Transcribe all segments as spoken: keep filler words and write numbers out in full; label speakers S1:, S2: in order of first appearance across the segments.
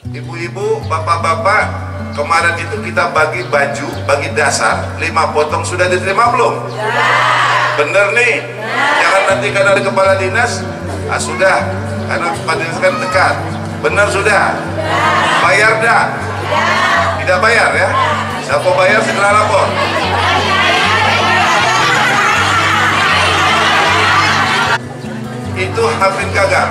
S1: Ibu-ibu, bapak-bapak, kemarin itu kita bagi baju, bagi dasar lima potong, sudah diterima belum? Ya. Bener nih. Ya. Jangan nanti karena ada kepala dinas, ah sudah, karena kepala dinas kan dekat. Bener sudah? Ya. Bayar dah? Ya. Tidak bayar ya? Siapa bayar segera lapor. Itu hampir gagal.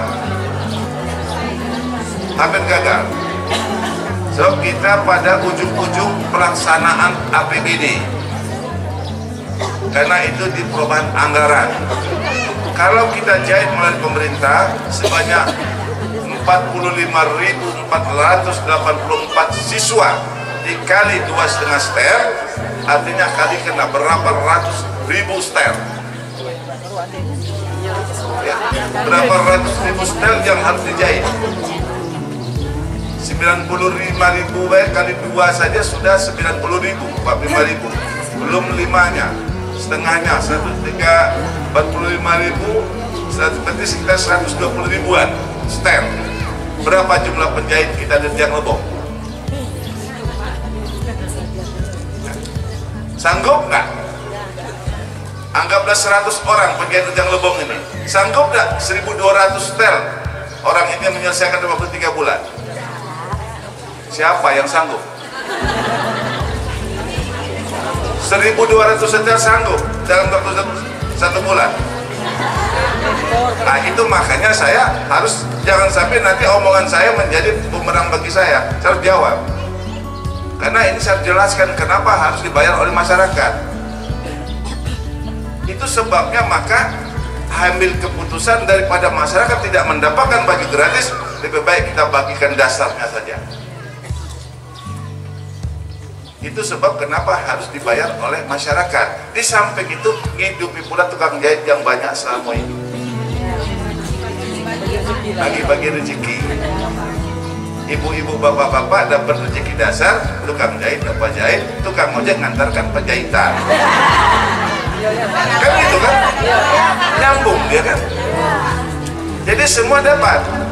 S1: Hampir gagal. So kita pada ujung-ujung pelaksanaan A P B D, karena itu di perubahan anggaran. Kalau kita jahit melalui pemerintah sebanyak empat puluh lima ribu empat ratus delapan puluh empat siswa dikali dua setengah setel, artinya kali kena berapa ratus ribu setel ya, berapa ratus ribu setel yang harus dijahit. Sembilan puluh lima ribu kali dua saja sudah sembilan puluh ribu, empat puluh lima ribu, belum limanya, setengahnya satu tiga empat puluh lima ribu, berarti sekitar seratus dua puluh ribuan setel. Berapa jumlah penjahit kita di Rejang Lebong? Sanggup nggak? Anggaplah seratus orang penjahit Rejang Lebong ini, sanggup nggak seribu dua ratus setel orang ini menyelesaikan dalam waktu tiga bulan? Siapa yang sanggup? seribu dua ratus setel sanggup dalam waktu satu bulan. Nah itu makanya saya harus, jangan sampai nanti omongan saya menjadi bumerang bagi saya. Saya harus jawab, karena ini saya jelaskan kenapa harus dibayar oleh masyarakat. Itu sebabnya maka ambil keputusan daripada masyarakat tidak mendapatkan baju gratis, lebih baik kita bagikan dasarnya saja. Itu sebab kenapa harus dibayar oleh masyarakat. Di samping itu ngidupi pula tukang jahit yang banyak selama ini, bagi-bagi rezeki. Ibu-ibu, bapak-bapak dapat rezeki dasar, tukang jahit dapat jahit, tukang ojek ngantarkan penjahitan. Kan gitu kan? Nyambung dia kan? Jadi semua dapat.